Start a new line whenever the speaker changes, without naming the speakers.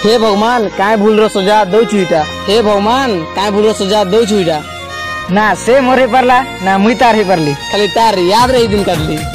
हे भगवान काय भूल रो सजा दौछु इटा। हे भगवान काय भूल रो सजा दौछु इटा।
ना से मोर हे पारला ना मुई तार हे पारली
खाली तार याद रही दिन कर ली।